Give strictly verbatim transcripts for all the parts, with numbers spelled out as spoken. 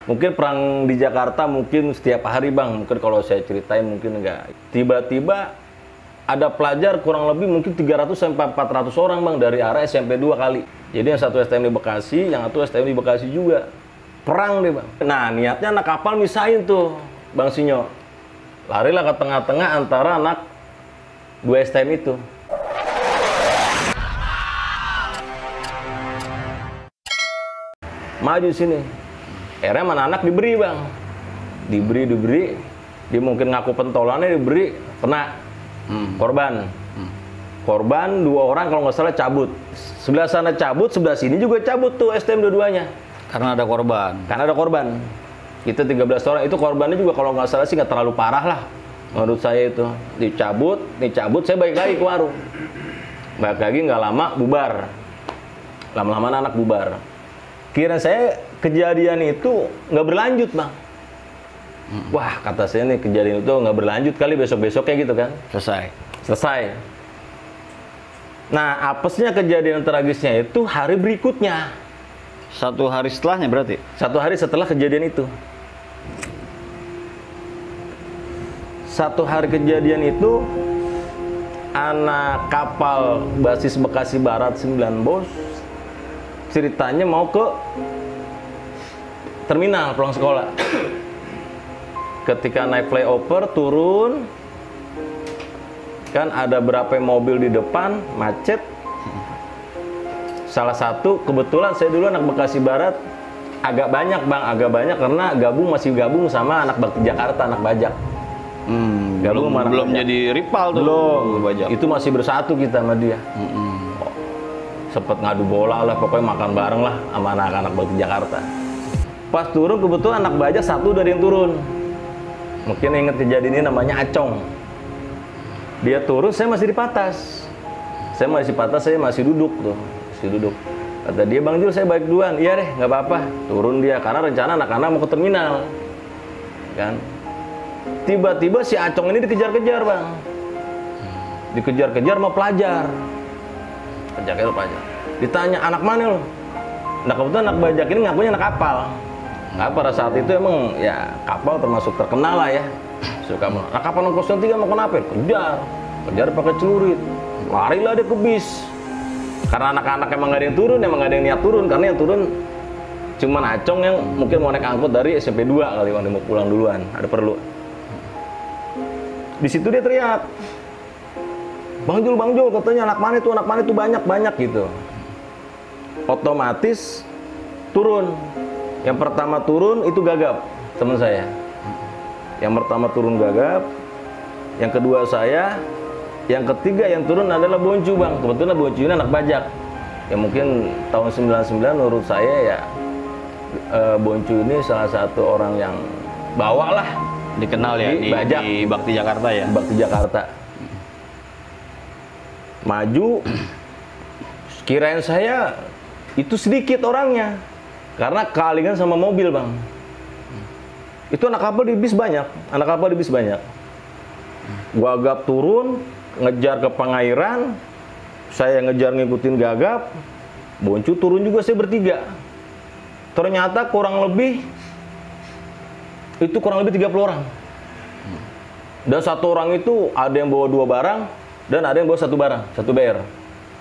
Mungkin perang di Jakarta mungkin setiap hari bang, mungkin kalau saya ceritain mungkin enggak. Tiba-tiba ada pelajar kurang lebih mungkin tiga ratus sampai empat ratus orang bang dari arah S M P dua kali. Jadi yang satu S T M di Bekasi, yang satu S T M di Bekasi juga. Perang deh bang. Nah niatnya anak kapal misahin tuh Bang Sinyo. Larilah ke tengah-tengah antara anak dua S T M itu. Maju sini. Akhirnya mana anak diberi bang. Diberi, diberi. Dia mungkin ngaku pentolannya diberi, kena hmm. korban. Hmm. Korban dua orang kalau nggak salah cabut. Sebelah sana cabut, sebelah sini juga cabut tuh S T M dua-duanya. Karena ada korban. Karena ada korban. Kita tiga belas orang, itu korbannya juga kalau nggak salah sih nggak terlalu parah lah. Menurut saya itu. Dicabut, dicabut, saya balik lagi ke warung. Balik lagi nggak lama, bubar. Lama-lama anak bubar. Kira saya kejadian itu nggak berlanjut bang. Hmm. Wah kata saya nih kejadian itu nggak berlanjut kali besok-besoknya gitu kan. Selesai. Selesai. Nah apesnya kejadian tragisnya itu hari berikutnya. Satu hari setelahnya berarti? Satu hari setelah kejadian itu. Satu hari kejadian itu anak kapal basis Bekasi Barat sembilan Bos ceritanya mau ke terminal pulang sekolah. Ketika naik flyover turun kan ada berapa mobil di depan macet. Salah satu kebetulan saya dulu anak Bekasi Barat agak banyak bang, agak banyak karena gabung masih gabung sama anak Bakti Jakarta, anak bajak. Hmm, gabung belum, belum jadi rival tuh. Belum, bajak. Itu masih bersatu kita sama dia. Hmm. Sempet ngadu bola lah, pokoknya makan bareng lah sama anak-anak Bakti Jakarta. Pas turun kebetulan anak bajak satu dari yang turun. Mungkin inget kejadian ini namanya Acong. Dia turun, saya masih di patas. Saya masih patas, saya masih duduk tuh, masih duduk. Kata dia, Bang Jul saya balik duluan. Iya deh, nggak apa-apa. Turun dia, karena rencana anak-anak mau ke terminal. Kan? Tiba-tiba si Acong ini dikejar-kejar bang. Dikejar-kejar sama pelajar. Kejar-kejar pelajar. Ditanya, anak mana lo? Nah kebetulan anak bajak ini ngakunya anak kapal. Nah pada saat itu emang ya kapal termasuk terkenal lah ya. Suka anak kapal nol tiga mau kenapa? Kejar. Kejar pakai celurit. Larilah dia ke bis. Karena anak-anak emang gak ada yang turun, emang gak ada yang niat turun. Karena yang turun cuman Acong yang mungkin mau naik angkot dari S M P dua kali, mau pulang duluan. Ada perlu. Di situ dia teriak, Bang Jul, Bang Jul, katanya anak mana itu, anak mana itu banyak-banyak gitu. Otomatis turun. Yang pertama turun itu Gagap, teman saya. Yang pertama turun Gagap. Yang kedua saya. Yang ketiga yang turun adalah Boncu bang. Kebetulan Boncu ini anak bajak. Ya mungkin tahun sembilan puluh sembilan menurut saya ya e, Boncu ini salah satu orang yang bawa lah. Dikenal ya di, bajak. Di Bakti Jakarta ya. Bakti Jakarta. Maju. Kirain saya itu sedikit orangnya. Karena kealingan sama mobil bang. Itu anak kapal di bis banyak. Anak kapal di bis banyak. Gagap turun, ngejar ke Pangairan. Saya ngejar ngikutin Gagap. Boncu turun juga, saya bertiga. Ternyata kurang lebih itu kurang lebih tiga puluh orang. Dan satu orang itu ada yang bawa dua barang dan ada yang bawa satu barang, satu B R.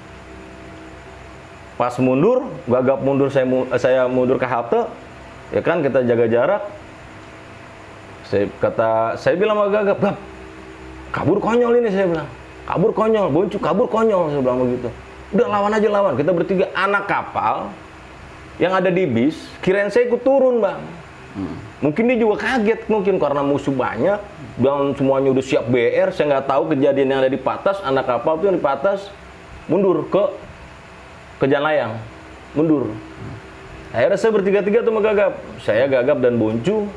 Pas mundur, Gagap mundur, saya saya mundur ke halte. Ya kan kita jaga jarak. Saya kata saya bilang sama Gagap, "Gap, kabur konyol ini," saya bilang. "Kabur konyol, Boncu kabur konyol," saya bilang begitu. "Udah lawan aja lawan." Kita bertiga anak kapal yang ada di bis, kirain saya ikut turun, Bang. Hmm. Mungkin dia juga kaget mungkin karena musuh banyak dan semuanya udah siap B R. Saya nggak tahu kejadian yang ada di patas, anak kapal tuh yang di patas mundur ke ke jalan layang. Mundur. Akhirnya saya bertiga-tiga tuh sama Gagap. Saya, Gagap dan Boncu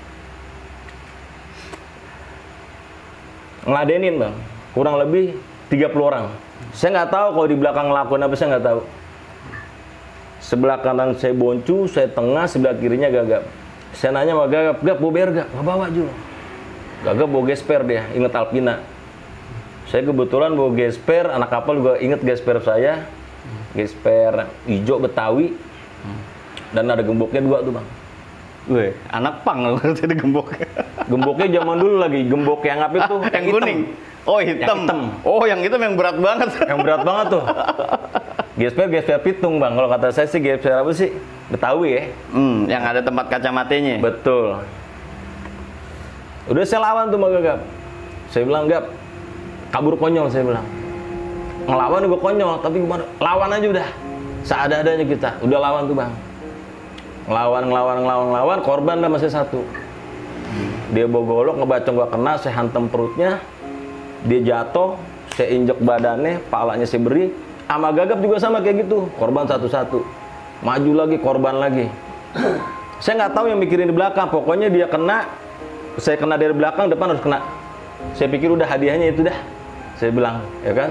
ngeladenin bang, kurang lebih tiga puluh orang. Saya nggak tahu kalau di belakang ngelakuin apa, saya nggak tahu. Sebelah kanan saya Boncu, saya tengah, sebelah kirinya Gagap. Saya nanya sama Gagap, "Gap, bawa B R gak?" "Nggak bawa Jul." Gagap bawa gesper dia, inget Alpina. Saya kebetulan bawa gesper, anak kapal juga inget gesper saya. Gesper hijau Betawi. Dan ada gemboknya dua tuh bang. Gue, anak pang loh jadi gembok. Gemboknya zaman dulu lagi, gembok yang apa itu? yang kuning. Oh hitam. Yang hitam. Oh yang hitam yang berat banget. Yang berat banget tuh. Gesper gesper pitung bang. Kalau kata saya sih gesper apa sih? Betawi ya. Hmm, yang ada tempat kacamatanya. Betul. Udah saya lawan tuh sama Gagap. Saya bilang Gap, kabur konyol saya bilang. Ngelawan gue konyol, tapi gimana? Lawan aja udah. Seada-adanya kita. Udah lawan tuh bang. Ngelawan, ngelawan, ngelawan, ngelawan. Korban dah masih satu. Dia bawa golok, ngebacong gua kena, saya hantam perutnya. Dia jatuh, saya injek badannya, palanya saya beri. Sama Gagap juga sama kayak gitu. Korban satu-satu. Maju lagi, korban lagi. Saya nggak tahu yang mikirin di belakang. Pokoknya dia kena, saya kena dari belakang, depan harus kena. Saya pikir udah hadiahnya itu dah. Saya bilang, ya kan.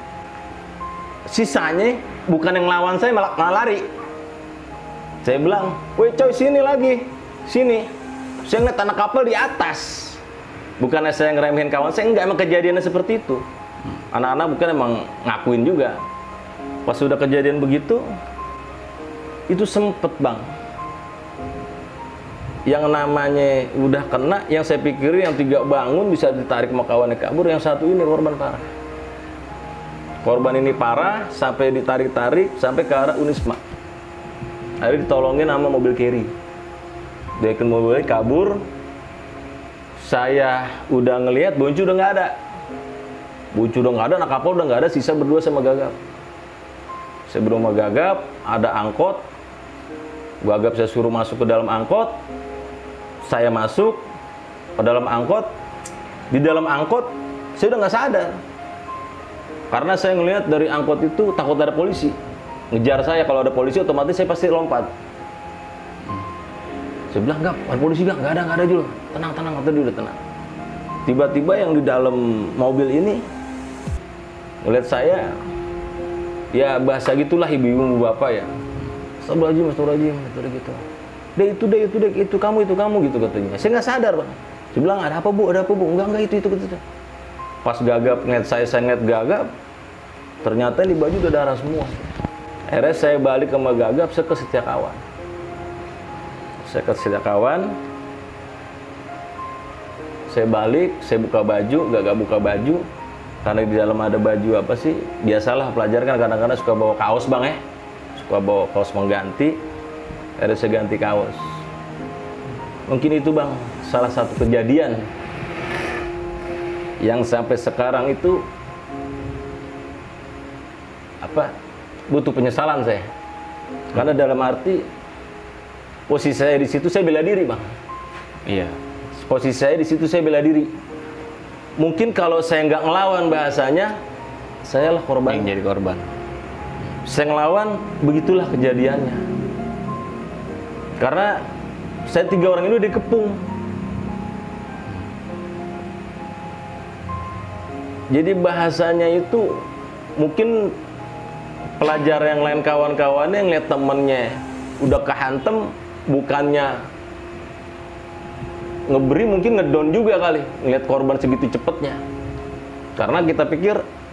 Sisanya bukan yang lawan saya malah, malah lari. Saya bilang, woi coy sini lagi, sini. Saya ngeliat anak kapal di atas. Bukannya saya ngeremehin kawan saya, enggak, emang kejadiannya seperti itu. Anak-anak bukan emang ngakuin juga. Pas sudah kejadian begitu, itu sempet bang. Yang namanya udah kena, yang saya pikir yang tiga bangun bisa ditarik sama kawannya kabur, yang satu ini korban parah. Korban ini parah, sampai ditarik-tarik, sampai ke arah Unisma. Akhirnya ditolongin sama mobil carry. Dia ke mobilnya kabur. Saya udah ngelihat Boncu udah nggak ada. Boncu udah nggak ada, anak kapal udah nggak ada, sisa berdua sama Gagap. Saya berdua sama Gagap, ada angkot. Gagap saya suruh masuk ke dalam angkot. Saya masuk ke dalam angkot. Di dalam angkot saya udah nggak sadar. Karena saya ngelihat dari angkot itu takut ada polisi. Ngejar saya, kalau ada polisi otomatis saya pasti lompat. Hmm. Saya bilang, Gap, ada polisi Gap? Nggak ada, nggak ada juga. Tenang, tenang, kata dia udah tenang. Tiba-tiba yang di dalam mobil ini ngeliat saya, ya bahasa gitulah ibu-ibu bapak ya. Astagfirullahaladzim, astagfirullahaladzim, gitu gitu. Deh itu, deh itu, deh itu kamu, itu kamu gitu katanya. Saya nggak sadar bang. Saya bilang, ada apa bu, ada apa bu? Enggak, enggak itu, itu, itu. Pas Gagap ngeliat saya, saya ngeliat Gagap, ternyata di baju udah darah semua. Akhirnya saya balik sama Gagap, saya ke Setiakawan. Saya ke Setiakawan. Saya balik, saya buka baju, Gagap buka baju. Karena di dalam ada baju apa sih? Biasalah pelajar kan kadang-kadang suka bawa kaos bang ya. Suka bawa kaos mengganti. Akhirnya saya ganti kaos. Mungkin itu bang, salah satu kejadian yang sampai sekarang itu apa? Butuh penyesalan saya. Karena dalam arti posisi saya di situ saya bela diri, Bang. Iya. Posisi saya di situ saya bela diri. Mungkin kalau saya nggak ngelawan bahasanya, saya lah korban. Yang jadi korban. Saya ngelawan, begitulah kejadiannya. Karena saya tiga orang ini udah dikepung. Jadi bahasanya itu mungkin pelajar yang lain kawan-kawannya yang lihat temennya udah kehantem, bukannya ngeberi mungkin ngedown juga kali ngeliat korban segitu cepetnya. Karena kita pikir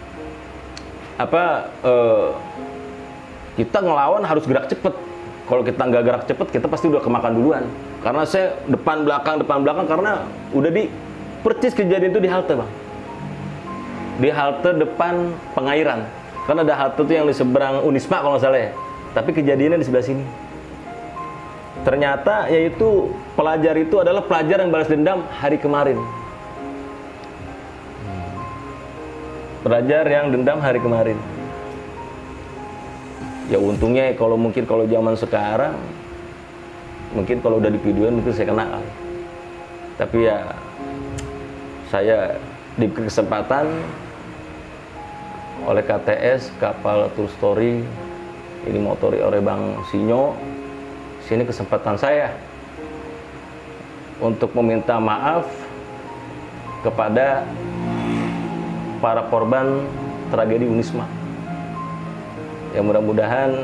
apa eh, kita ngelawan harus gerak cepet. Kalau kita nggak gerak cepet kita pasti udah kemakan duluan. Karena saya depan belakang depan belakang karena udah di percis kejadian itu di halte bang. Di halte depan Pengairan. Karena ada halte tuh yang di seberang Unisma kalau nggak salah ya. Tapi kejadiannya di sebelah sini. Ternyata yaitu pelajar itu adalah pelajar yang balas dendam hari kemarin. Pelajar yang dendam hari kemarin. Ya untungnya kalau mungkin kalau zaman sekarang, mungkin kalau udah di videoin mungkin saya kena kali. Tapi ya saya diberi kesempatan oleh K T S Kapal True Story ini motori oleh Bang Sinyo. Sini kesempatan saya untuk meminta maaf kepada para korban tragedi Unisma. Ya mudah-mudahan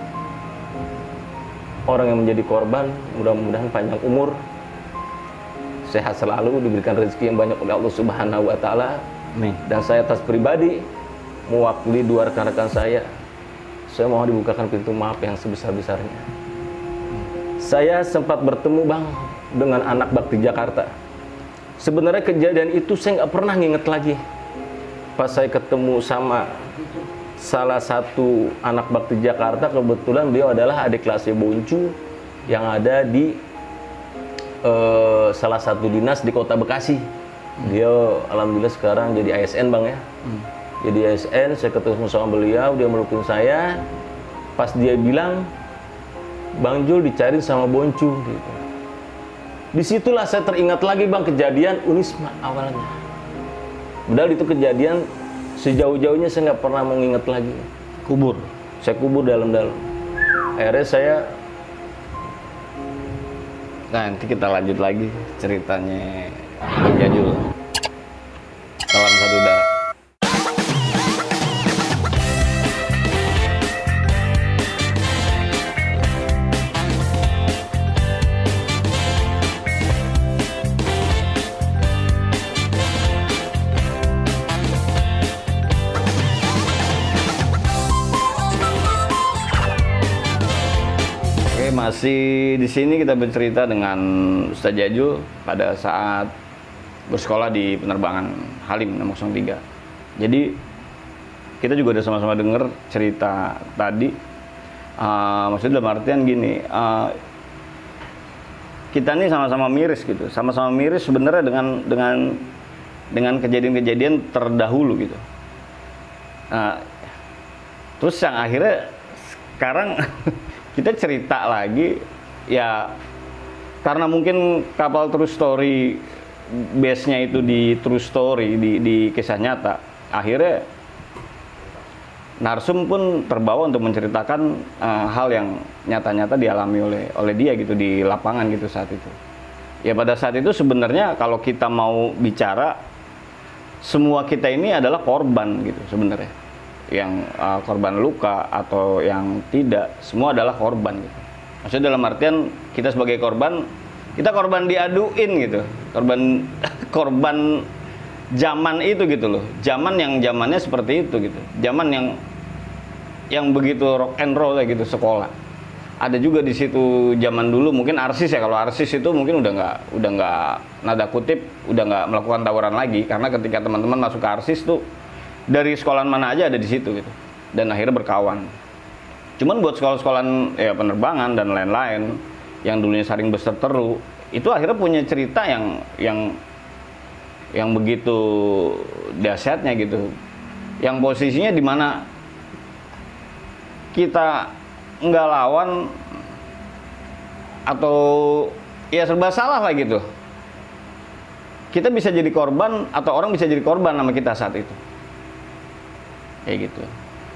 orang yang menjadi korban mudah-mudahan panjang umur, sehat selalu, diberikan rezeki yang banyak oleh Allah Subhanahu wa taala. Amin. Dan saya atas pribadi mewakili dua rekan-rekan saya, saya mohon dibukakan pintu maaf yang sebesar-besarnya. Saya sempat bertemu Bang dengan anak bakti Jakarta. Sebenarnya kejadian itu saya nggak pernah nginget lagi. Pas saya ketemu sama salah satu anak bakti Jakarta, kebetulan beliau adalah adik kelasnya Boncu yang ada di uh, salah satu dinas di kota Bekasi. Dia alhamdulillah sekarang jadi A S N Bang ya. Hmm. Jadi A S N, saya ketemu sama beliau, dia melukin saya. Pas dia bilang, Bang Jul dicari sama Boncu gitu. Disitulah saya teringat lagi Bang kejadian Unisma awalnya. Padahal itu kejadian sejauh-jauhnya saya nggak pernah mengingat lagi. Kubur? Saya kubur dalam-dalam. Akhirnya saya... Nah, nanti kita lanjut lagi ceritanya Bang Jajul. Salam satu darah. Masih di sini kita bercerita dengan Ustaz Jajul pada saat bersekolah di penerbangan Halim enam nol tiga. Jadi kita juga udah sama-sama dengar cerita tadi. Uh, maksudnya dalam artian gini, uh, kita nih sama-sama miris gitu, sama-sama miris sebenarnya dengan dengan dengan kejadian-kejadian terdahulu gitu. Uh, terus yang akhirnya sekarang kita cerita lagi ya karena mungkin kapal True Story base-nya itu di True Story, di, di kisah nyata, akhirnya narsum pun terbawa untuk menceritakan uh, hal yang nyata-nyata dialami oleh oleh dia gitu di lapangan gitu saat itu. Ya pada saat itu sebenarnya kalau kita mau bicara, semua kita ini adalah korban gitu sebenarnya. Yang uh, korban luka atau yang tidak, semua adalah korban gitu. Maksudnya dalam artian kita sebagai korban, kita korban diaduin gitu, korban korban zaman itu gitu loh, zaman yang zamannya seperti itu gitu, zaman yang yang begitu rock and roll kayak gitu sekolah. Ada juga di situ zaman dulu mungkin arsis ya, kalau arsis itu mungkin udah nggak udah nggak nada kutip udah nggak melakukan tawuran lagi karena ketika teman-teman masuk ke arsis tuh dari sekolahan mana aja ada di situ gitu, dan akhirnya berkawan. Cuman buat sekolah-sekolahan ya penerbangan dan lain-lain yang dulunya saling berseteru, itu akhirnya punya cerita yang yang yang begitu dahsyatnya gitu, yang posisinya di mana kita nggak lawan atau ya serba salah lah gitu. Kita bisa jadi korban atau orang bisa jadi korban sama kita saat itu. Kayak gitu.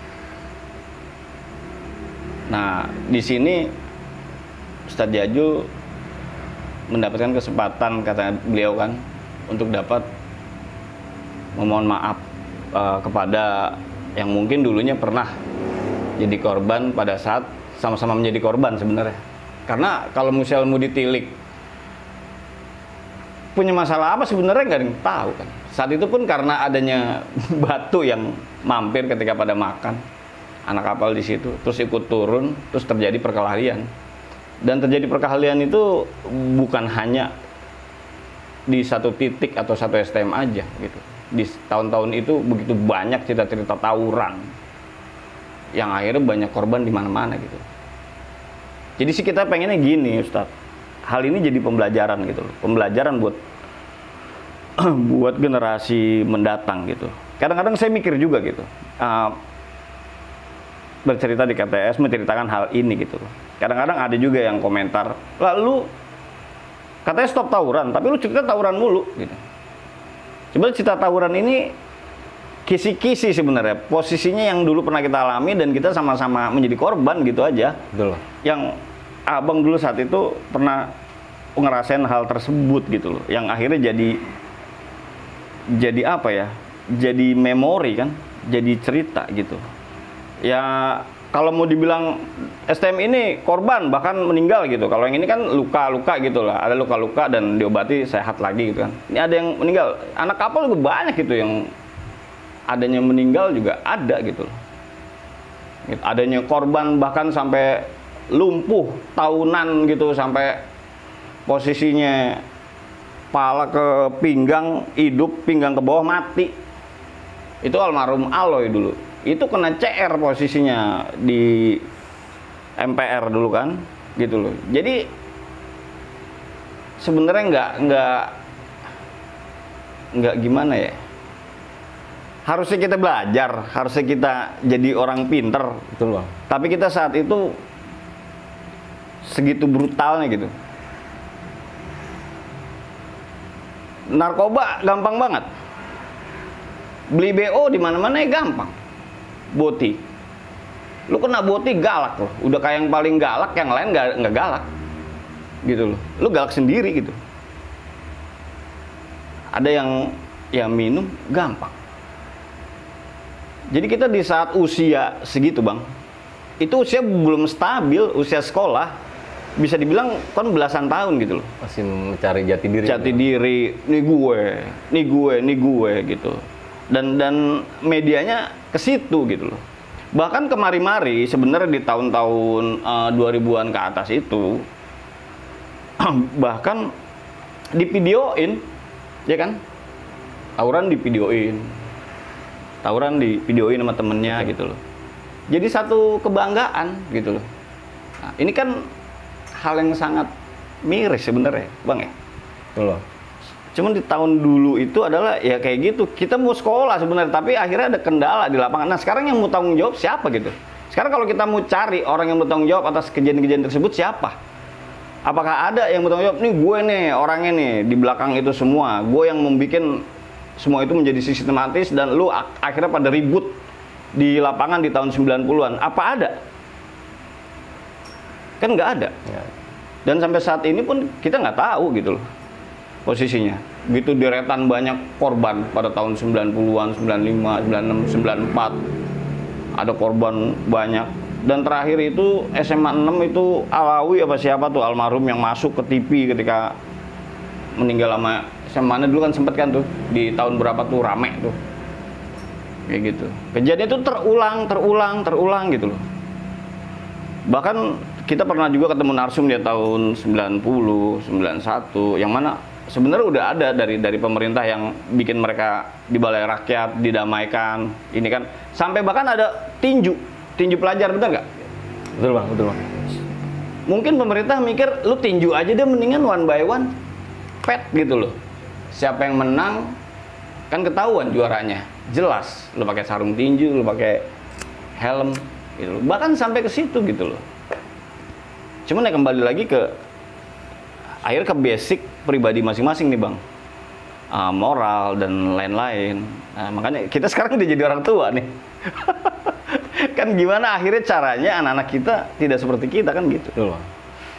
Nah, di sini Ustadz Jajul mendapatkan kesempatan, kata beliau kan, untuk dapat memohon maaf uh, kepada yang mungkin dulunya pernah jadi korban pada saat sama-sama menjadi korban sebenarnya. Karena kalau misalnya mau ditilik punya masalah apa sebenarnya nggak ada yang tahu kan. Saat itu pun karena adanya batu yang mampir ketika pada makan anak kapal di situ, terus ikut turun, terus terjadi perkelahian. Dan terjadi perkelahian itu bukan hanya di satu titik atau satu S T M aja gitu. Di tahun-tahun itu begitu banyak cerita-cerita tawuran yang akhirnya banyak korban di mana-mana gitu. Jadi sih kita pengennya gini, Ustadz. Hal ini jadi pembelajaran gitu loh. Pembelajaran buat buat generasi mendatang gitu. Kadang-kadang saya mikir juga gitu, uh, bercerita di K T S menceritakan hal ini gitu. Kadang-kadang ada juga yang komentar, lalu katanya stop tawuran, tapi lu cerita tawuran mulu gitu. Sebenarnya cerita tawuran ini kisi-kisi sebenarnya. Posisinya yang dulu pernah kita alami dan kita sama-sama menjadi korban gitu aja. Betul. Yang abang dulu saat itu pernah ngerasain hal tersebut gitu loh. Yang akhirnya jadi jadi apa ya? Jadi memori kan, jadi cerita gitu. Ya kalau mau dibilang S T M ini korban bahkan meninggal gitu. Kalau yang ini kan luka-luka gitu lah. Ada luka-luka dan diobati sehat lagi gitu kan. Ini ada yang meninggal. Anak kapal juga banyak gitu yang adanya meninggal juga ada gitu loh. Adanya korban bahkan sampai lumpuh tahunan gitu sampai posisinya pala ke pinggang hidup, pinggang ke bawah mati. Itu almarhum Aloy dulu. Itu kena C R posisinya di M P R dulu kan, gitu loh. Jadi sebenarnya nggak nggak nggak gimana ya. Harusnya kita belajar, harusnya kita jadi orang pinter. Betul bang. Tapi kita saat itu segitu brutalnya gitu. Narkoba gampang banget. Beli B O di mana-mana ya gampang. Boti. Lu kena boti galak loh. Udah kayak yang paling galak, yang lain nggak nggak galak. Gitu loh. Lu galak sendiri gitu. Ada yang ya minum gampang. Jadi kita di saat usia segitu bang, itu usia belum stabil, usia sekolah, bisa dibilang kan belasan tahun gitu loh. Masih mencari jati diri. Jati diri, nih gue, nih gue, nih gue gitu. Dan dan medianya ke situ gitu loh. Bahkan kemari-mari sebenarnya di tahun-tahun uh, dua ribuan ke atas itu bahkan divideoin, ya kan? Tawuran divideoin. Tawuran divideoin sama temennya gitu loh. Jadi satu kebanggaan gitu loh. Nah, ini kan hal yang sangat miris sebenarnya, Bang ya. Betul. Cuman di tahun dulu itu adalah ya kayak gitu. Kita mau sekolah sebenarnya, tapi akhirnya ada kendala di lapangan. Nah, sekarang yang mau tanggung jawab siapa gitu? Sekarang kalau kita mau cari orang yang bertanggung jawab atas kejadian-kejadian tersebut siapa? Apakah ada yang bertanggung jawab? Nih gue nih, orangnya nih di belakang itu semua. Gue yang membuat semua itu menjadi sistematis dan lu ak akhirnya pada ribut di lapangan di tahun sembilan puluhan. Apa ada? Kan nggak ada. Ya. Dan sampai saat ini pun kita nggak tahu gitu loh posisinya. Gitu deretan banyak korban pada tahun sembilan puluhan, sembilan puluh lima, sembilan puluh enam, sembilan puluh empat. Ada korban banyak. Dan terakhir itu S M A enam itu Alawi apa siapa tuh almarhum yang masuk ke T V ketika meninggal sama S M A dulu kan sempet kan tuh di tahun berapa tuh rame tuh. Kayak gitu. Kejadian itu terulang, terulang, terulang gitu loh. Bahkan kita pernah juga ketemu narsum di tahun sembilan puluh, sembilan puluh satu yang mana sebenarnya udah ada dari dari pemerintah yang bikin mereka di balai rakyat didamaikan. Ini kan sampai bahkan ada tinju, tinju pelajar, bener nggak? Betul bang, betul bang. Mungkin pemerintah mikir lu tinju aja deh mendingan one by one, pet gitu loh. Siapa yang menang kan ketahuan juaranya, jelas. Lu pakai sarung tinju, lu pakai helm, gitu loh. Bahkan sampai ke situ gitu loh. Cuman ya kembali lagi ke akhir ke basic pribadi masing-masing nih bang, uh, moral dan lain-lain. Nah, makanya kita sekarang udah jadi orang tua nih. Kan gimana akhirnya caranya anak-anak kita tidak seperti kita kan gitu. Betul bang.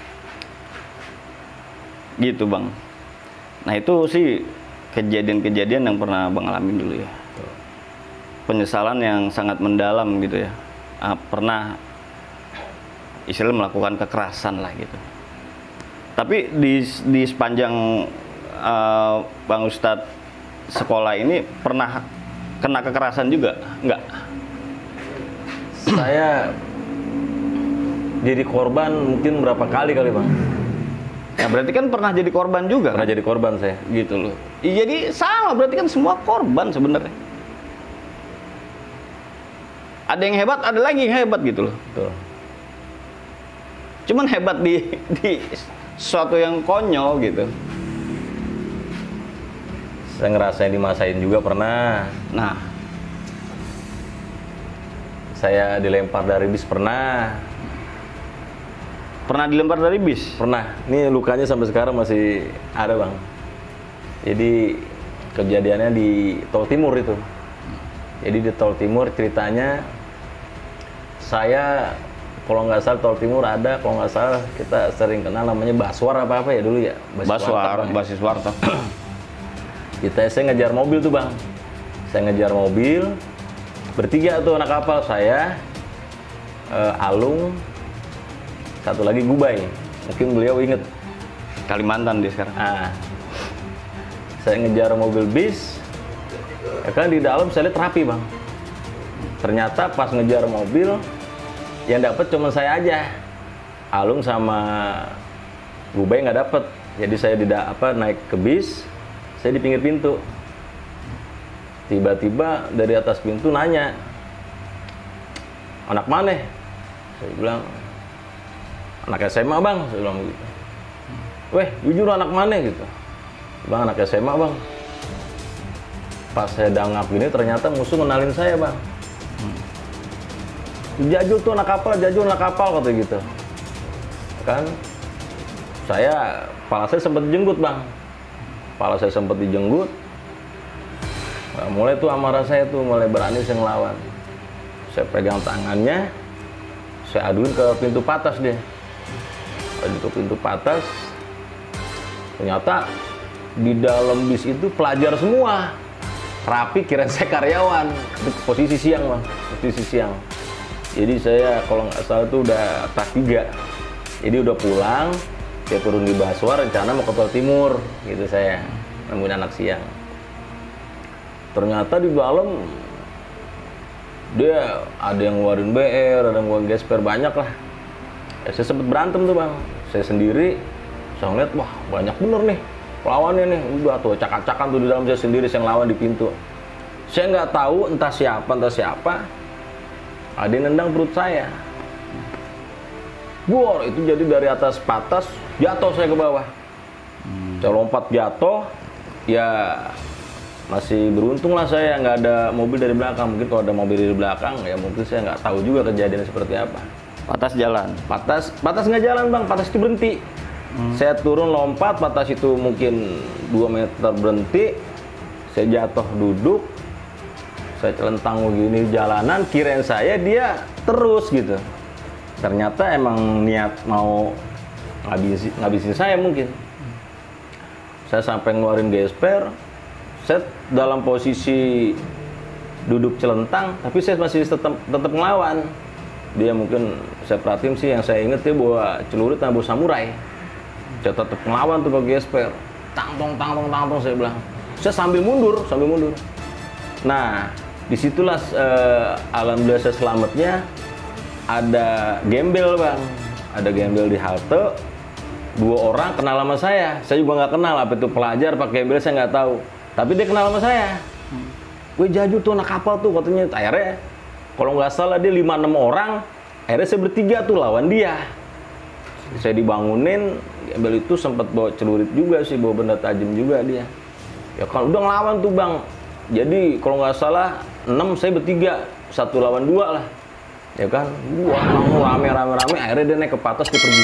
Gitu bang. Nah itu sih kejadian-kejadian yang pernah bang alamin dulu ya. Penyesalan yang sangat mendalam gitu ya. Uh, pernah istilah melakukan kekerasan lah gitu. Tapi di di sepanjang uh, Bang Ustadz sekolah ini pernah kena kekerasan juga enggak? Saya jadi korban mungkin berapa kali kali bang. Ya berarti kan pernah jadi korban juga. Pernah kan? jadi korban saya. Gitu loh. Ya, jadi sama berarti kan semua korban sebenarnya. Ada yang hebat, ada lagi yang hebat gitu loh. Betul. Cuman hebat di di sesuatu yang konyol gitu. Saya ngerasain dimasain juga pernah. Nah, saya dilempar dari bis pernah. pernah dilempar dari bis? Pernah. Ini lukanya sampai sekarang masih ada bang. Jadi kejadiannya di Tol Timur itu. Jadi di Tol Timur ceritanya saya kalau nggak salah Tol Timur ada, kalau nggak salah kita sering kenal namanya Baswar apa apa ya dulu ya. Baswar, Basis Warta. Kita saya ngejar mobil tuh bang. Saya ngejar mobil bertiga tuh anak kapal, saya, uh, Alung, satu lagi Gubay. Mungkin beliau inget. Kalimantan dia sekarang. Ah, saya ngejar mobil bis, ya kan di dalam saya lihat rapi bang. Ternyata pas ngejar mobil yang dapat cuma saya aja. Alung sama Gubay nggak dapet. Jadi saya tidak apa naik ke bis, saya di pinggir pintu. Tiba-tiba dari atas pintu nanya, anak mana? Saya bilang, anak S M A bang, saya bilang begitu. Weh, jujur anak mana gitu? Bang, anak S M A bang. Pas saya dangap gini, ternyata musuh ngenalin saya bang. Jajul tuh anak kapal, Jajul anak kapal, kata gitu. Kan, saya, kepala saya sempat dijenggut bang. Kepala saya sempat dijenggut. Nah, mulai tuh amarah saya tuh, mulai berani saya ngelawan. Saya pegang tangannya, saya aduin ke pintu patas dia. Adu ke pintu patas, ternyata di dalam bis itu pelajar semua. Rapi, kira saya karyawan. Itu posisi siang bang, posisi siang. Jadi saya kalau nggak salah tuh udah kelas tiga. Jadi udah pulang, saya turun di Baswar, rencana mau ke Tol Timur, gitu saya, nemuin anak siang. Ternyata di dalam dia ada yang ngeluarin B R, ada yang ngeluarin gesper, banyak lah. Ya, saya sempet berantem tuh bang, saya sendiri, saya ngeliat, wah banyak bener nih lawannya nih, udah tuh acak-acakan tuh di dalam, saya sendiri yang lawan di pintu. Saya nggak tahu entah siapa, entah siapa, ada yang nendang perut saya. Bor, itu jadi dari atas patas, jatuh saya ke bawah. Hmm. Saya lompat jatuh, ya masih beruntung lah saya nggak ada mobil dari belakang. Mungkin kalau ada mobil dari belakang, ya mungkin saya nggak tahu juga kejadian seperti apa. Patas jalan? Patas, patas nggak jalan bang, patas itu berhenti. Hmm. Saya turun lompat, patas itu mungkin dua meter berhenti. Saya jatuh duduk, saya celentang begini jalanan, kirain saya dia terus gitu. Ternyata emang niat mau ngabisin, ngabisin saya mungkin. Saya sampai ngeluarin gesper, saya dalam posisi duduk celentang, tapi saya masih tetap tetap ngelawan. Dia mungkin, saya perhatiin sih, yang saya inget dia bawa celurit sama bawa samurai. Saya tetap ngelawan tuh pakai gesper. Tangtong, tangtong, tangtong, saya bilang. Saya sambil mundur, sambil mundur. Nah, disitulah eh, alhamdulillah saya selamatnya. Ada gembel bang, ada gembel di halte, dua orang kenal sama saya. Saya juga nggak kenal apa itu pelajar, pak gembel saya nggak tahu. Tapi dia kenal sama saya. Wih Jaju tuh anak kapal tuh katanya. Akhirnya, kalau nggak salah dia lima enam orang. Akhirnya saya bertiga tuh lawan dia. Saya dibangunin, gembel itu sempat bawa celurit juga sih, bawa benda tajam juga dia. Ya kalau udah ngelawan tuh bang. Jadi kalau nggak salah enam, saya bertiga, satu lawan dua lah. Ya kan, wah mau rame-rame-rame, akhirnya dia naik ke patas, dia pergi.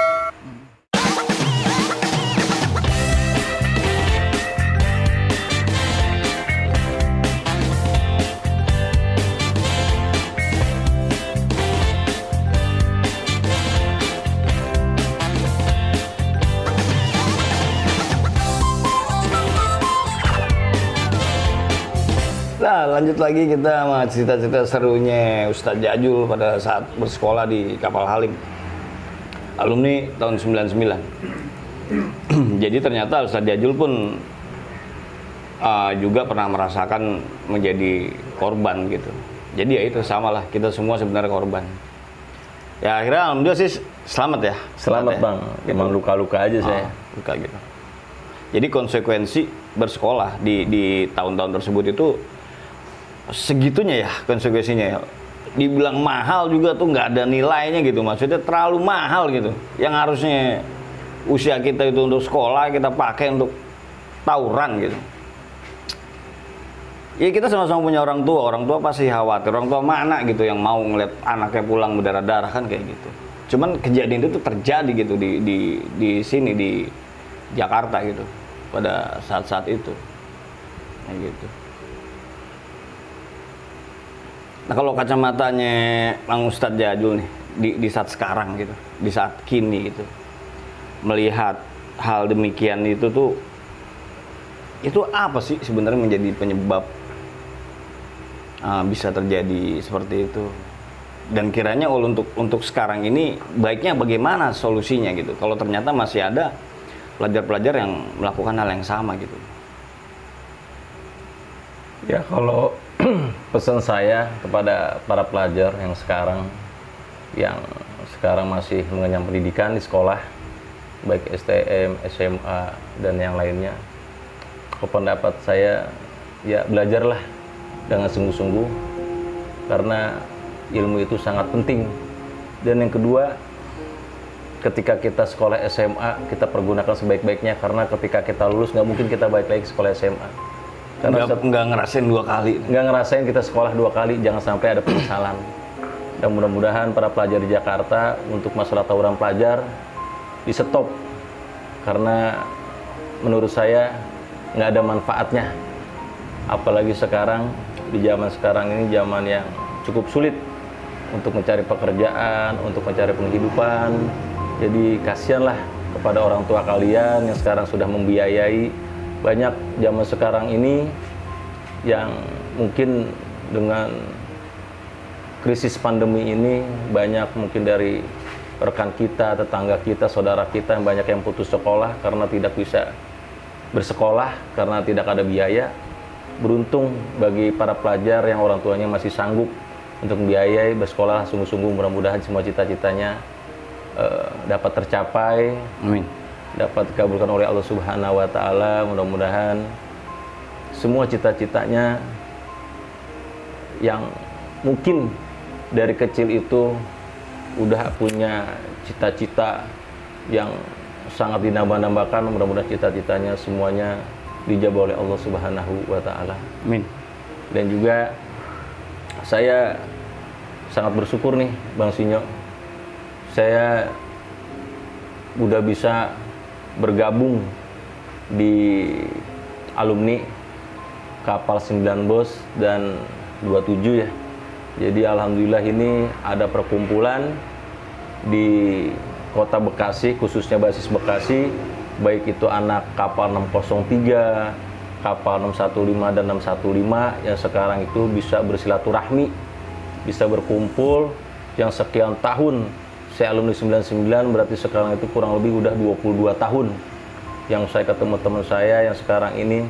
Nah, lanjut lagi kita sama cerita-cerita serunya Ustadz Jajul pada saat bersekolah di Kapal Halim. Alumni tahun sembilan puluh sembilan. Jadi ternyata Ustadz Jajul pun uh, juga pernah merasakan menjadi korban gitu. Jadi ya itu samalah, kita semua sebenarnya korban. Ya akhirnya alhamdulillah sih selamat ya. Selamat, selamat ya. Bang, emang gitu. Luka-luka aja oh, saya. Luka gitu. Jadi konsekuensi bersekolah di di tahun-tahun tersebut itu segitunya ya konsekuensinya ya. Dibilang mahal juga tuh nggak ada nilainya gitu, maksudnya terlalu mahal gitu. Yang harusnya usia kita itu untuk sekolah kita pakai untuk tawuran gitu. Ya kita sama-sama punya orang tua, orang tua pasti khawatir, orang tua mana gitu yang mau ngeliat anaknya pulang berdarah-darah kan kayak gitu. Cuman kejadian itu terjadi gitu di di di sini di Jakarta gitu pada saat-saat itu, kayak gitu. Nah kalau kacamatanya Bang Ustadz Jajul nih di, di saat sekarang gitu, di saat kini gitu, melihat hal demikian itu tuh, itu apa sih sebenarnya menjadi penyebab uh, bisa terjadi seperti itu? Dan kiranya untuk untuk sekarang ini baiknya bagaimana solusinya gitu? Kalau ternyata masih ada pelajar-pelajar yang melakukan hal yang sama gitu. Ya kalau pesan saya kepada para pelajar yang sekarang yang sekarang masih mengenyam pendidikan di sekolah, baik S T M, S M A, dan yang lainnya. Pendapat saya, ya belajarlah dengan sungguh-sungguh, karena ilmu itu sangat penting. Dan yang kedua, ketika kita sekolah S M A, kita pergunakan sebaik-baiknya, karena ketika kita lulus nggak mungkin kita balik lagi ke sekolah S M A. Karena nggak, nggak ngerasain dua kali. Nggak ngerasain kita sekolah dua kali, jangan sampai ada penyesalan. Dan mudah-mudahan para pelajar di Jakarta untuk masalah tawuran pelajar di stop, karena menurut saya nggak ada manfaatnya. Apalagi sekarang, di zaman sekarang ini zaman yang cukup sulit untuk mencari pekerjaan, untuk mencari penghidupan. Jadi kasihanlah kepada orang tua kalian yang sekarang sudah membiayai. Banyak zaman sekarang ini yang mungkin dengan krisis pandemi ini, banyak mungkin dari rekan kita, tetangga kita, saudara kita yang banyak yang putus sekolah karena tidak bisa bersekolah karena tidak ada biaya. Beruntung bagi para pelajar yang orang tuanya masih sanggup untuk membiayai bersekolah, sungguh-sungguh mudah-mudahan semua cita-citanya uh, dapat tercapai. Amin. Dapat dikabulkan oleh Allah Subhanahu wa taala. Mudah-mudahan semua cita-citanya yang mungkin dari kecil itu udah punya cita-cita yang sangat dinambah-nambahkan, mudah-mudahan cita-citanya semuanya dijabah oleh Allah Subhanahu wa taala. Amin. Dan juga saya sangat bersyukur nih Bang Sinyo. Saya udah bisa bergabung di alumni Kapal sembilan Bos dan dua puluh tujuh ya. Jadi alhamdulillah ini ada perkumpulan di Kota Bekasi, khususnya basis Bekasi, baik itu anak kapal enam nol tiga, kapal enam satu lima dan enam satu lima yang sekarang itu bisa bersilaturahmi, bisa berkumpul yang sekian tahun. Saya alumni sembilan puluh sembilan, berarti sekarang itu kurang lebih udah dua puluh dua tahun yang saya ketemu teman saya yang sekarang ini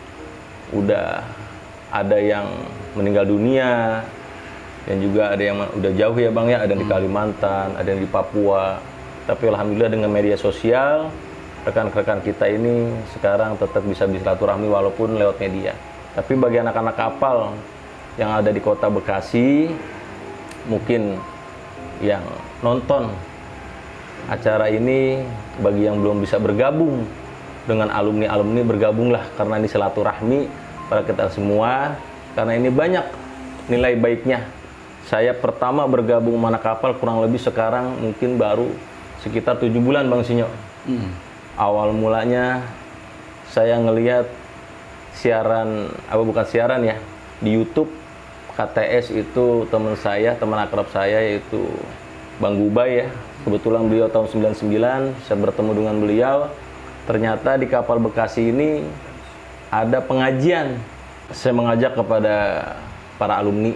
udah ada yang meninggal dunia, dan juga ada yang udah jauh ya Bang ya, ada yang di Kalimantan, ada yang di Papua. Tapi alhamdulillah dengan media sosial, rekan-rekan kita ini sekarang tetap bisa bersilaturahmi walaupun lewat media. Tapi bagi anak-anak kapal yang ada di Kota Bekasi, mungkin yang nonton acara ini, bagi yang belum bisa bergabung dengan alumni-alumni, bergabunglah karena ini silaturahmi pada kita semua, karena ini banyak nilai baiknya. Saya pertama bergabung mana kapal kurang lebih sekarang mungkin baru sekitar tujuh bulan Bang Sinyo. Hmm. Awal mulanya saya ngelihat siaran, apa bukan siaran ya, di YouTube K T S itu teman saya, teman akrab saya yaitu Bang Gubay ya. Kebetulan beliau tahun sembilan puluh sembilan, saya bertemu dengan beliau. Ternyata di Kapal Bekasi ini ada pengajian. Saya mengajak kepada para alumni,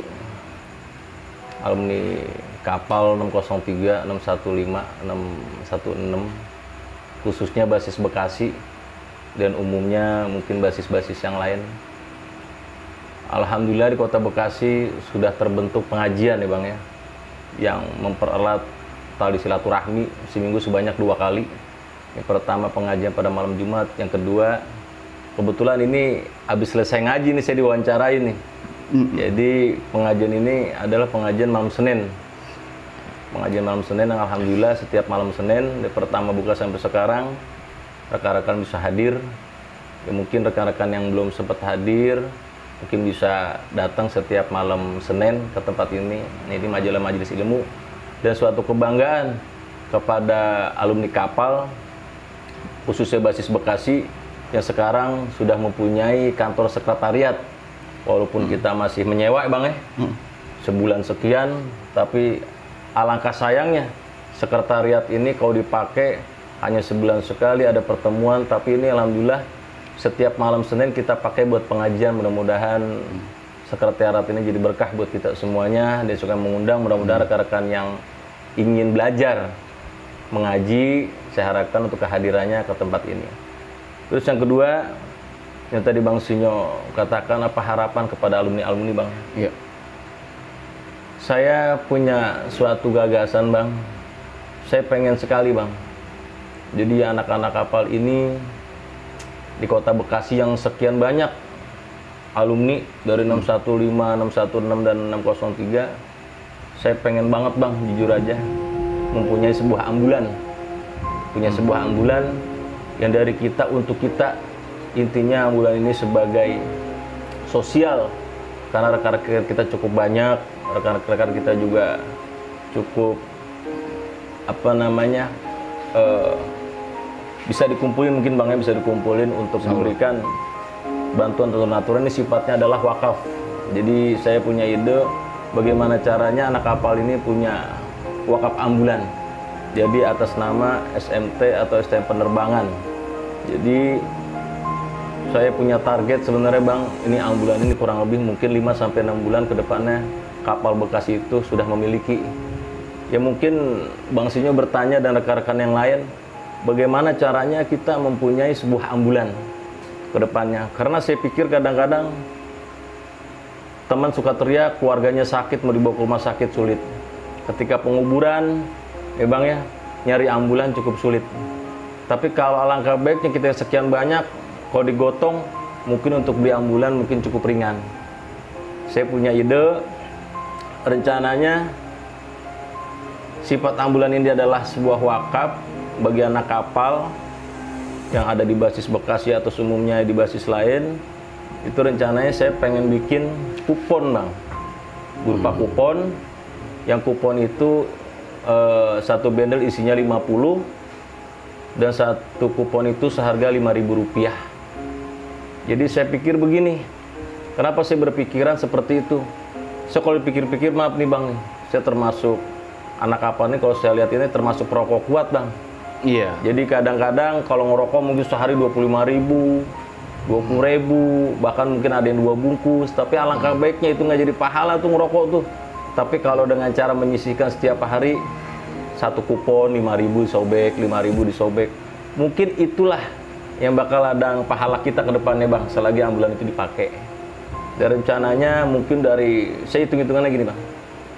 alumni kapal enam nol tiga, enam satu lima, enam satu enam, khususnya basis Bekasi dan umumnya mungkin basis-basis yang lain. Alhamdulillah di Kota Bekasi sudah terbentuk pengajian ya Bang ya, yang mempererat tali silaturahmi seminggu sebanyak dua kali. Yang pertama pengajian pada malam Jumat, yang kedua kebetulan ini habis selesai ngaji nih saya diwawancarai nih. Mm. Jadi pengajian ini adalah pengajian malam Senin. Pengajian malam Senin yang alhamdulillah setiap malam Senin dari pertama buka sampai sekarang rekan-rekan bisa hadir. Ya, mungkin rekan-rekan yang belum sempat hadir mungkin bisa datang setiap malam Senin ke tempat ini. Ini majalah majelis ilmu dan suatu kebanggaan kepada alumni kapal khususnya basis Bekasi yang sekarang sudah mempunyai kantor sekretariat, walaupun hmm. kita masih menyewa Bang ya, hmm. sebulan sekian, tapi alangkah sayangnya sekretariat ini kalau dipakai hanya sebulan sekali ada pertemuan, tapi ini alhamdulillah setiap malam Senin kita pakai buat pengajian. Mudah-mudahan hmm. sekretariat ini jadi berkah buat kita semuanya, dan suka mengundang mudah-mudahan hmm. rekan-rekan yang ingin belajar mengaji, saya harapkan untuk kehadirannya ke tempat ini. Terus yang kedua, yang tadi Bang Sinyo katakan, apa harapan kepada alumni-alumni Bang? Iya. Saya punya suatu gagasan Bang, saya pengen sekali Bang. Jadi anak-anak kapal ini di kota Bekasi yang sekian banyak alumni dari enam satu lima, enam satu enam dan enam nol tiga, saya pengen banget Bang, jujur aja, mempunyai sebuah ambulan. Punya sebuah ambulan yang dari kita untuk kita. Intinya ambulan ini sebagai sosial, karena rekan-rekan kita cukup banyak, rekan-rekan kita juga cukup apa namanya uh, bisa dikumpulin, mungkin Bang ya bisa dikumpulin untuk Sama. memberikan bantuan tutur-naturan. Ini sifatnya adalah wakaf. Jadi saya punya ide bagaimana caranya anak kapal ini punya wakaf ambulan. Jadi atas nama S M T atau S T M penerbangan. Jadi saya punya target sebenarnya Bang, ini ambulan ini kurang lebih mungkin lima sampai enam bulan ke depannya kapal Bekasi itu sudah memiliki. Ya mungkin Bang Sinyo bertanya dan rekan-rekan yang lain, bagaimana caranya kita mempunyai sebuah ambulan ke depannya. Karena saya pikir kadang-kadang teman suka teriak, keluarganya sakit mau dibawa ke rumah sakit sulit. Ketika penguburan, ya Bang ya, nyari ambulan cukup sulit. Tapi kalau alangkah baiknya kita sekian banyak, kalau digotong, mungkin untuk beli ambulan mungkin cukup ringan. Saya punya ide, rencananya sifat ambulan ini adalah sebuah wakaf bagi anak kapal yang ada di basis Bekasi atau umumnya di basis lain. Itu rencananya saya pengen bikin kupon Bang, berupa kupon, yang kupon itu eh, satu bendel isinya lima puluh dan satu kupon itu seharga lima ribu rupiah. Jadi saya pikir begini, kenapa saya berpikiran seperti itu? Saya kalau dipikir-pikir, maaf nih Bang, saya termasuk anak kapal ini, kalau saya lihat ini termasuk perokok kuat Bang. Iya. Jadi kadang-kadang kalau ngerokok mungkin sehari dua puluh lima ribu, dua puluh ribu, bahkan mungkin ada yang dua bungkus. Tapi alangkah baiknya itu nggak jadi pahala tuh ngerokok tuh. Tapi kalau dengan cara menyisihkan setiap hari satu kupon lima ribu disobek, lima ribu disobek, mungkin itulah yang bakal ladang pahala kita ke depannya Bang, selagi ambulan itu dipakai. Dan rencananya mungkin dari, saya hitung-hitungannya gini Bang,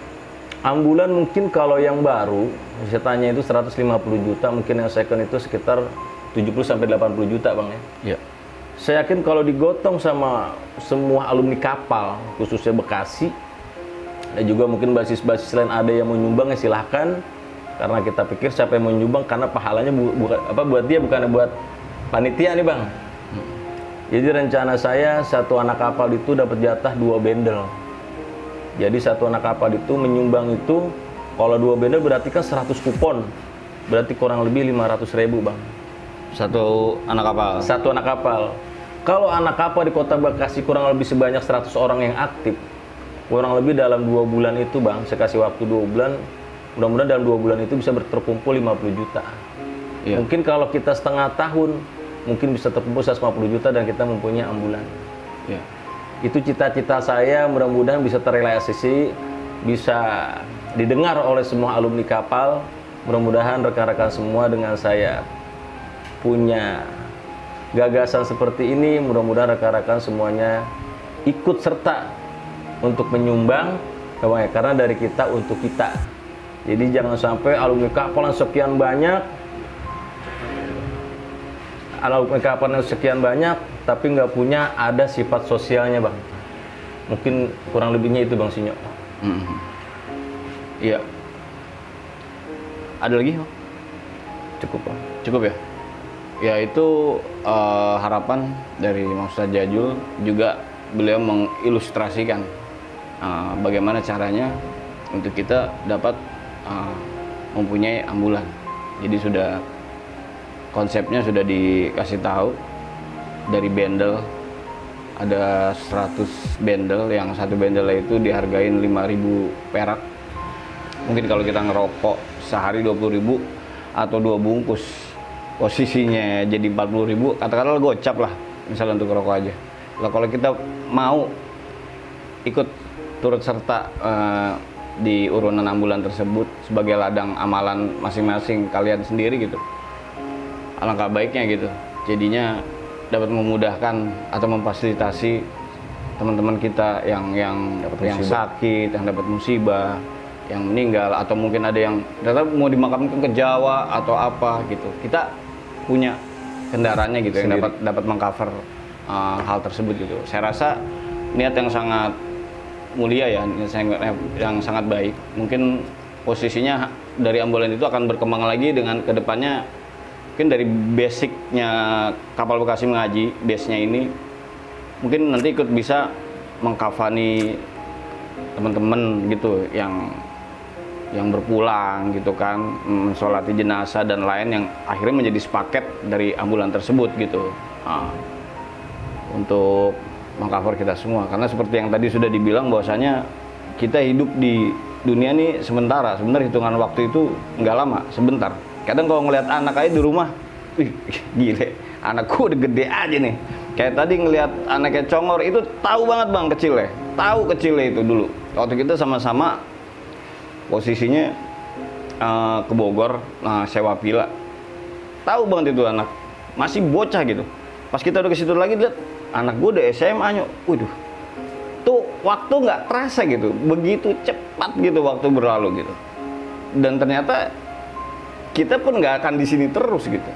ambulan mungkin kalau yang baru, saya tanya itu seratus lima puluh juta, mungkin yang second itu sekitar tujuh puluh sampai delapan puluh juta Bang ya. Iya. Saya yakin kalau digotong sama semua alumni kapal, khususnya Bekasi, dan juga mungkin basis-basis lain ada yang mau nyumbang, ya silahkan. Karena kita pikir siapa yang mau nyumbang, karena pahalanya bu, bukan apa buat dia, bukan buat panitia nih Bang. Jadi rencana saya satu anak kapal itu dapat jatah dua bendel. Jadi satu anak kapal itu menyumbang itu, kalau dua bendel berarti kan seratus kupon, berarti kurang lebih lima ratus ribu Bang. Satu anak kapal. Satu anak kapal. Kalau anak kapal di kota Bekasi kurang lebih sebanyak seratus orang yang aktif, kurang lebih dalam dua bulan itu Bang, saya kasih waktu dua bulan, mudah-mudahan dalam dua bulan itu bisa terkumpul lima puluh juta. Iya. Mungkin kalau kita setengah tahun, mungkin bisa terkumpul seratus lima puluh juta dan kita mempunyai ambulan. Iya. Itu cita-cita saya, mudah-mudahan bisa terrealisasi, bisa didengar oleh semua alumni kapal. Mudah-mudahan rekan-rekan semua dengan saya punya gagasan seperti ini, mudah-mudahan rekan-rekan semuanya ikut serta untuk menyumbang, karena dari kita untuk kita. Jadi jangan sampai alumni kapal yang sekian banyak, alumni kapal yang sekian banyak, tapi nggak punya ada sifat sosialnya Bang. Mungkin kurang lebihnya itu Bang Sinyo. Mm-hmm. Iya. Ada lagi Bang? Cukup Bang. Cukup ya? Ya itu uh, harapan dari Mas Ustadz Jajul, juga beliau mengilustrasikan uh, bagaimana caranya untuk kita dapat uh, mempunyai ambulan. Jadi sudah konsepnya sudah dikasih tahu, dari bendel ada seratus bendel, yang satu bendel itu dihargain lima ribu perak. Mungkin kalau kita ngerokok sehari dua puluh ribu atau dua bungkus, posisinya jadi empat puluh ribu, katakanlah gocap lah misalnya untuk rokok aja. Lah kalau kita mau ikut turut serta uh, di urunan ambulan tersebut sebagai ladang amalan masing-masing kalian sendiri gitu, alangkah baiknya gitu. Jadinya dapat memudahkan atau memfasilitasi teman-teman kita yang yang yang sakit, yang dapat musibah, yang meninggal, atau mungkin ada yang ternyata mau dimakamkan ke Jawa atau apa gitu. Kita punya kendaraannya gitu yang dapat dapat mengcover uh, hal tersebut gitu. Saya rasa niat yang sangat mulia ya, niat yang sangat baik. Mungkin posisinya dari ambulan itu akan berkembang lagi dengan kedepannya, mungkin dari basicnya kapal Bekasi Mengaji, base-nya ini mungkin nanti ikut bisa mengkafani teman-teman gitu yang yang berpulang gitu kan, mensolati jenazah dan lain yang akhirnya menjadi sepaket dari ambulan tersebut gitu. Nah, untuk mengcover kita semua, karena seperti yang tadi sudah dibilang bahwasanya kita hidup di dunia ini sementara, sebenarnya hitungan waktu itu nggak lama, sebentar. Kadang kalau ngelihat anak aja di rumah, wih gile, anakku udah gede aja nih. Kayak tadi ngelihat anaknya Congor itu tahu banget bang kecilnya, tahu kecilnya itu dulu. Waktu kita sama-sama posisinya uh, ke Bogor, nah, sewa villa, tahu banget itu anak, masih bocah gitu. Pas kita udah ke situ lagi lihat anak gue udah S M A nyok, waduh, tuh waktu nggak terasa gitu, begitu cepat gitu waktu berlalu gitu. Dan ternyata kita pun nggak akan di sini terus gitu.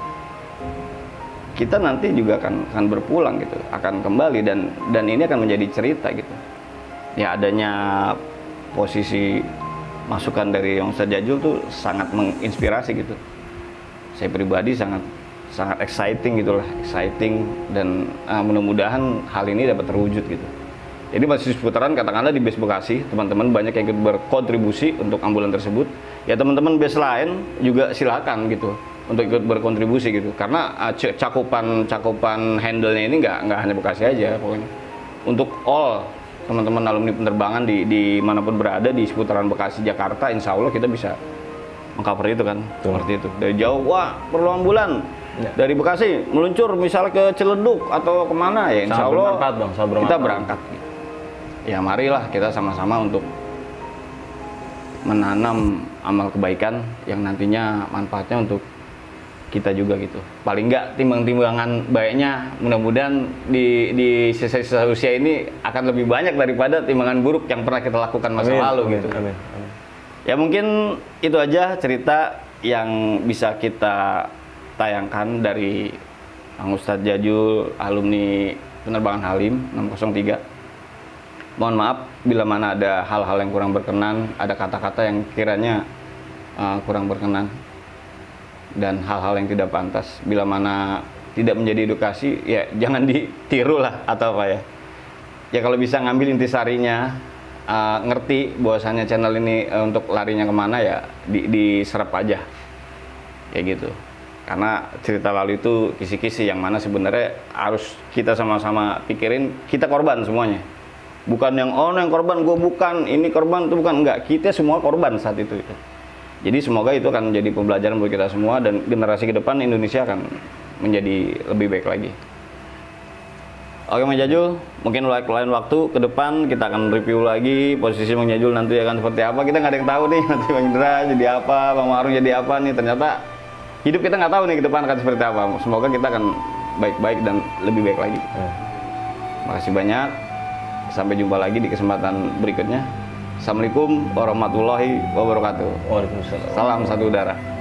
Kita nanti juga akan akan berpulang gitu, akan kembali dan dan ini akan menjadi cerita gitu. Ya adanya posisi masukan dari Yang Ustadz Jajul tuh sangat menginspirasi gitu. Saya pribadi sangat sangat exciting gitulah, exciting dan uh, mudah-mudahan hal ini dapat terwujud gitu. Jadi masih seputaran katakanlah di base Bekasi, teman-teman banyak yang ikut berkontribusi untuk ambulan tersebut. Ya teman-teman base lain juga silakan gitu untuk ikut berkontribusi gitu, karena uh, cakupan cakupan handle-nya ini nggak nggak hanya Bekasi aja pokoknya, untuk all teman-teman alumni penerbangan di di manapun berada di seputaran Bekasi Jakarta, insya Allah kita bisa mengcover itu kan. Betul. Seperti itu dari jauh, wah perlu ambulan ya. Dari Bekasi meluncur misalnya ke Ciledug atau kemana ya, insya Allah bang, kita berangkat gitu. Ya marilah kita sama-sama untuk menanam amal kebaikan yang nantinya manfaatnya untuk kita juga gitu. Paling enggak timbang-timbangan baiknya mudah-mudahan di di sisa-sisa usia ini akan lebih banyak daripada timbangan buruk yang pernah kita lakukan masa amin, lalu amin, gitu. Amin, amin. Ya mungkin itu aja cerita yang bisa kita tayangkan dari Kang Ustadz Jajul, alumni penerbangan Halim enam nol tiga. Mohon maaf bila mana ada hal-hal yang kurang berkenan, ada kata-kata yang kiranya uh, kurang berkenan dan hal-hal yang tidak pantas. Bila mana tidak menjadi edukasi, ya jangan ditiru lah atau apa ya. Ya kalau bisa ngambil intisarinya, uh, ngerti bahwasannya channel ini uh, untuk larinya kemana ya di, diserap aja, kayak gitu. Karena cerita lalu itu kisi-kisi yang mana sebenarnya harus kita sama-sama pikirin, kita korban semuanya. Bukan yang oh yang korban gue bukan, ini korban itu bukan, enggak, kita semua korban saat itu. Itu. Jadi semoga itu akan menjadi pembelajaran buat kita semua dan generasi ke depan Indonesia akan menjadi lebih baik lagi. Oke Mang Jajul, mungkin lain waktu ke depan kita akan review lagi posisi Mang Jajul nanti akan seperti apa. Kita nggak ada yang tahu nih nanti Bang Indra jadi apa, Bang Marung jadi apa nih. Ternyata hidup kita nggak tahu nih ke depan akan seperti apa. Semoga kita akan baik-baik dan lebih baik lagi. Hmm. Makasih banyak. Sampai jumpa lagi di kesempatan berikutnya. Assalamualaikum warahmatullahi wabarakatuh. Waalaikumsalam. Salam satu udara.